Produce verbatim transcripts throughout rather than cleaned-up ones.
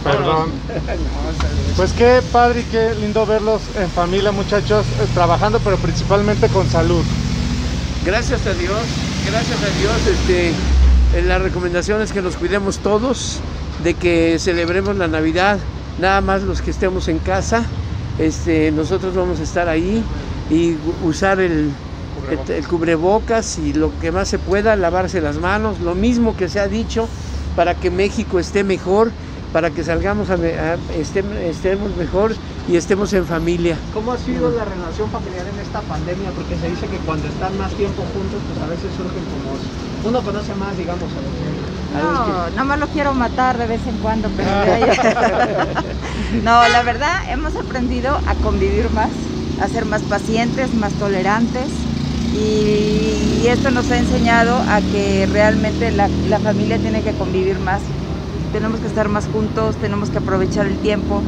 Perdón. Pues qué padre y qué lindo verlos en familia, muchachos, eh, trabajando, pero principalmente con salud. Gracias a Dios, gracias a Dios, este, eh, la recomendación es que nos cuidemos todos, de que celebremos la Navidad, nada más los que estemos en casa, este, nosotros vamos a estar ahí y usar el cubrebocas. El, el cubrebocas y lo que más se pueda, lavarse las manos, lo mismo que se ha dicho, para que México esté mejor, para que salgamos a, a estemos, estemos mejor y estemos en familia. ¿Cómo ha sido la relación familiar en esta pandemia? Porque se dice que cuando están más tiempo juntos, pues a veces surgen como... Uno conoce más, digamos, a los que... No, no me lo quiero matar de vez en cuando, pero... No, la verdad, hemos aprendido a convivir más, a ser más pacientes, más tolerantes. Y, y esto nos ha enseñado a que realmente la, la familia tiene que convivir más. Tenemos que estar más juntos, tenemos que aprovechar el tiempo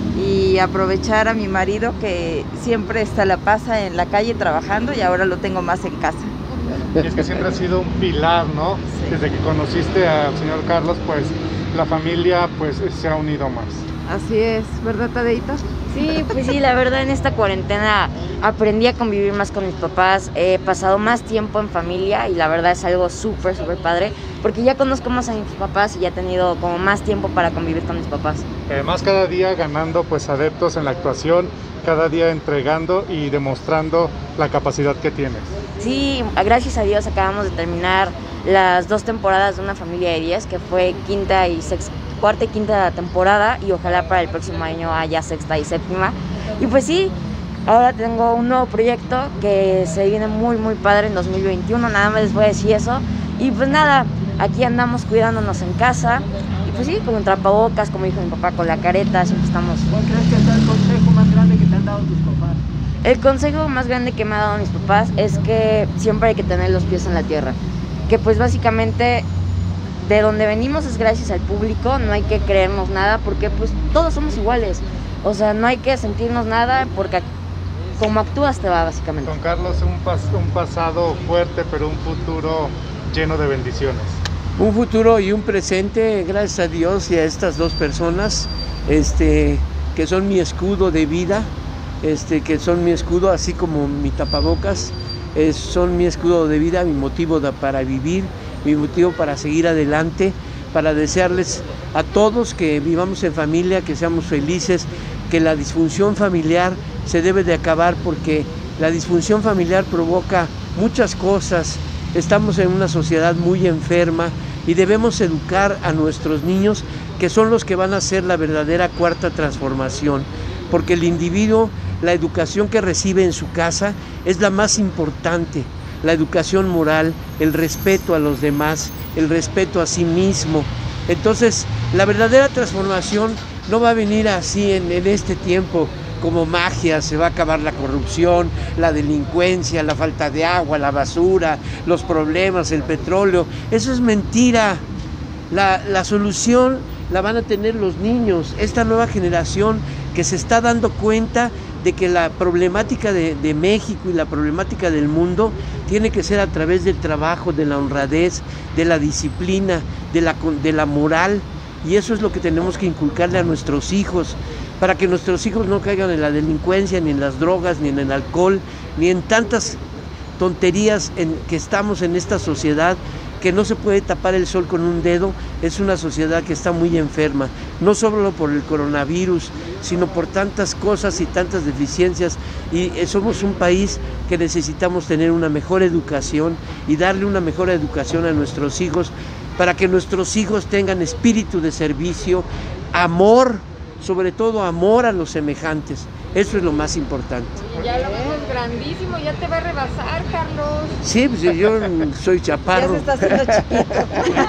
y aprovechar a mi marido que siempre está la pasa en la calle trabajando y ahora lo tengo más en casa. Y es que siempre ha sido un pilar, ¿no? Sí. Desde que conociste al señor Carlos, pues la familia pues se ha unido más. Así es, ¿verdad, Tadeito? Sí, pues sí, la verdad en esta cuarentena aprendí a convivir más con mis papás, he pasado más tiempo en familia y la verdad es algo súper, súper padre, porque ya conozco más a mis papás y ya he tenido como más tiempo para convivir con mis papás. Además cada día ganando pues adeptos en la actuación, cada día entregando y demostrando la capacidad que tienes. Sí, gracias a Dios acabamos de terminar las dos temporadas de Una familia de diez, que fue quinta y sexta. cuarta y quinta temporada y ojalá para el próximo año haya sexta y séptima. Y pues sí, ahora tengo un nuevo proyecto que se viene muy muy padre en dos mil veintiuno, nada más les voy a decir eso. Y pues nada, aquí andamos cuidándonos en casa y pues sí, con un tapabocas, como dijo mi papá, con la careta, siempre estamos... ¿Cuál crees que es el consejo más grande que te han dado tus papás? El consejo más grande que me han dado mis papás es que siempre hay que tener los pies en la tierra, que pues básicamente... de donde venimos es gracias al público, no hay que creernos nada porque pues todos somos iguales, o sea, no hay que sentirnos nada porque como actúas te va básicamente. Con Carlos un, pas un pasado fuerte pero un futuro lleno de bendiciones. Un futuro y un presente, gracias a Dios y a estas dos personas este, que son mi escudo de vida, este, que son mi escudo así como mi tapabocas, es, son mi escudo de vida, mi motivo de, para vivir, mi motivo para seguir adelante, para desearles a todos que vivamos en familia, que seamos felices, que la disfunción familiar se debe de acabar porque la disfunción familiar provoca muchas cosas. Estamos en una sociedad muy enferma y debemos educar a nuestros niños, que son los que van a hacer la verdadera cuarta transformación, porque el individuo, la educación que recibe en su casa es la más importante. La educación moral, el respeto a los demás, el respeto a sí mismo. Entonces, la verdadera transformación no va a venir así en, en este tiempo como magia, se va a acabar la corrupción, la delincuencia, la falta de agua, la basura, los problemas, el petróleo. Eso es mentira. La, la solución la van a tener los niños, esta nueva generación que se está dando cuenta de que la problemática de, de México y la problemática del mundo tiene que ser a través del trabajo, de la honradez, de la disciplina, de la, de la moral, y eso es lo que tenemos que inculcarle a nuestros hijos, para que nuestros hijos no caigan en la delincuencia, ni en las drogas, ni en el alcohol, ni en tantas tonterías en que estamos en esta sociedad, que no se puede tapar el sol con un dedo. Es una sociedad que está muy enferma, no solo por el coronavirus, sino por tantas cosas y tantas deficiencias, y somos un país que necesitamos tener una mejor educación y darle una mejor educación a nuestros hijos, para que nuestros hijos tengan espíritu de servicio, amor, sobre todo amor a los semejantes. Eso es lo más importante. Ya lo vemos grandísimo, ya te va a rebasar, Carlos. Sí, pues yo soy chaparro. Ya se está haciendo chiquito.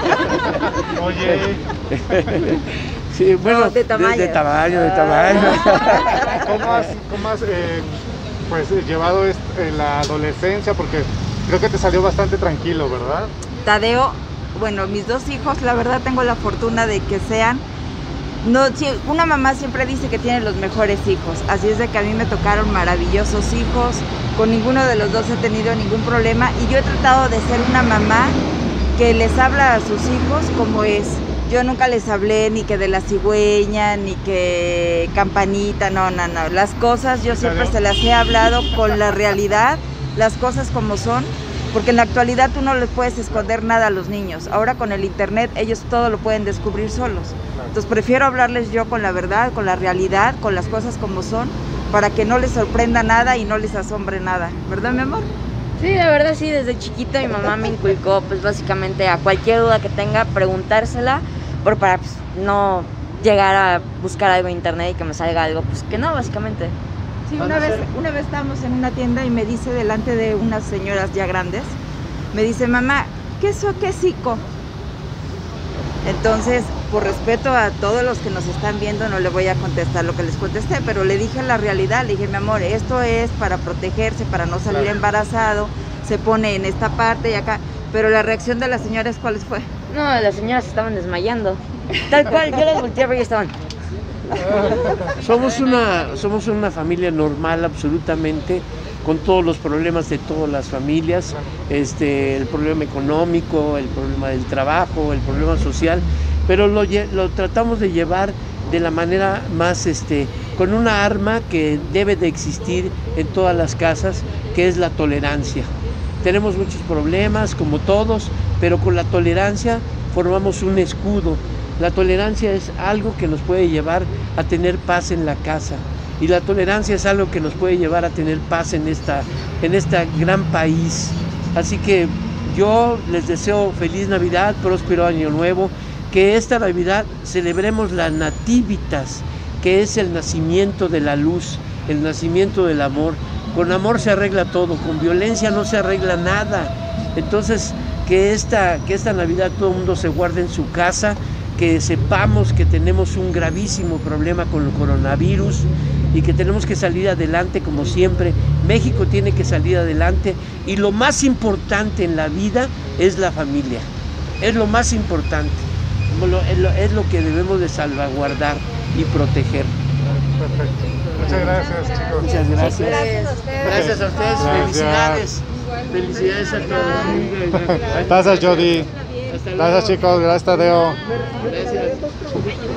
Oye. Sí, bueno, no, de tamaño. De, de tamaño, de tamaño. ¿Cómo has, cómo has eh, pues, llevado est eh, la adolescencia? Porque creo que te salió bastante tranquilo, ¿verdad? Tadeo, bueno, mis dos hijos, la verdad tengo la fortuna de que sean... No, una mamá siempre dice que tiene los mejores hijos, así es de que a mí me tocaron maravillosos hijos, con ninguno de los dos he tenido ningún problema y yo he tratado de ser una mamá que les habla a sus hijos como es. Yo nunca les hablé ni que de la cigüeña, ni que campanita, no, no, no. Las cosas yo siempre se las he hablado con la realidad, las cosas como son, porque en la actualidad tú no les puedes esconder nada a los niños. Ahora con el internet ellos todo lo pueden descubrir solos. Entonces prefiero hablarles yo con la verdad, con la realidad, con las cosas como son, para que no les sorprenda nada y no les asombre nada. ¿Verdad, mi amor? Sí, la verdad sí, desde chiquita mi mamá me inculcó pues básicamente a cualquier duda que tenga, preguntársela, por para pues, no llegar a buscar algo en internet y que me salga algo, pues que no, básicamente. Sí, una vez, una vez estábamos en una tienda y me dice delante de unas señoras ya grandes, me dice, mamá, ¿qué es qué es psico? Entonces, por respeto a todos los que nos están viendo, no le voy a contestar lo que les contesté, pero le dije la realidad, le dije, mi amor, esto es para protegerse, para no salir claro. embarazado, se pone en esta parte y acá, pero la reacción de las señoras, ¿cuál fue? No, las señoras estaban desmayando, tal cual, yo las volteé a ver y estaban... Somos una, somos una familia normal absolutamente, con todos los problemas de todas las familias, este, el problema económico, el problema del trabajo, el problema social, pero lo, lo tratamos de llevar de la manera más, este, con una arma que debe de existir en todas las casas, que es la tolerancia. Tenemos muchos problemas, como todos, pero con la tolerancia formamos un escudo. La tolerancia es algo que nos puede llevar a tener paz en la casa. Y la tolerancia es algo que nos puede llevar a tener paz en esta, en este gran país. Así que yo les deseo feliz Navidad, próspero año nuevo, que esta Navidad celebremos las nativitas, que es el nacimiento de la luz, el nacimiento del amor. Con amor se arregla todo, con violencia no se arregla nada. Entonces, que esta, que esta Navidad todo el mundo se guarde en su casa, que sepamos que tenemos un gravísimo problema con el coronavirus y que tenemos que salir adelante como siempre. México tiene que salir adelante y lo más importante en la vida es la familia, es lo más importante, es lo que debemos de salvaguardar y proteger. Perfecto. Muchas gracias, chicos. Muchas gracias. Gracias a ustedes. Gracias a ustedes, Gracias. felicidades. Felicidades a todos. Gracias, Jody. Gracias, chicos. Gracias, Tadeo. Gracias.